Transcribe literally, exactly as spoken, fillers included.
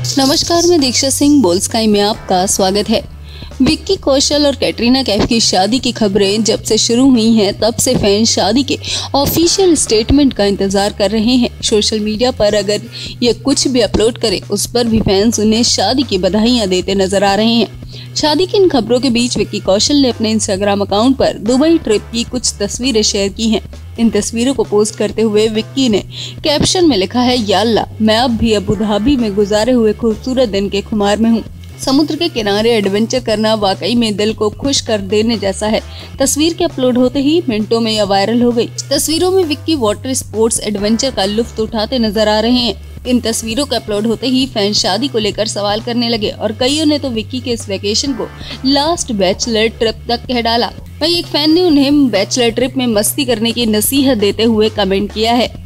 नमस्कार, मैं दीक्षा सिंह बोल स्काई में आपका स्वागत है। विक्की कौशल और कैटरीना कैफ की शादी की खबरें जब से शुरू हुई हैं तब से फैन शादी के ऑफिशियल स्टेटमेंट का इंतजार कर रहे हैं। सोशल मीडिया पर अगर ये कुछ भी अपलोड करे उस पर भी फैंस उन्हें शादी की बधाइयां देते नजर आ रहे हैं। शादी की इन खबरों के बीच विक्की कौशल ने अपने इंस्टाग्राम अकाउंट पर दुबई ट्रिप की कुछ तस्वीरें शेयर की हैं। इन तस्वीरों को पोस्ट करते हुए विक्की ने कैप्शन में लिखा है, या अल्लाह, मैं अब भी अबू धाबी में गुजारे हुए खूबसूरत दिन के खुमार में हूँ। समुद्र के किनारे एडवेंचर करना वाकई में दिल को खुश कर देने जैसा है। तस्वीर के अपलोड होते ही मिनटों में यह वायरल हो गई। तस्वीरों में विक्की वाटर स्पोर्ट्स एडवेंचर का लुत्फ उठाते नजर आ रहे हैं। इन तस्वीरों के अपलोड होते ही फैन शादी को लेकर सवाल करने लगे और कईयों ने तो विक्की के इस वेकेशन को लास्ट बैचलर ट्रिप तक कह डाला। वहीं एक फैन ने उन्हें बैचलर ट्रिप में मस्ती करने की नसीहत देते हुए कमेंट किया है।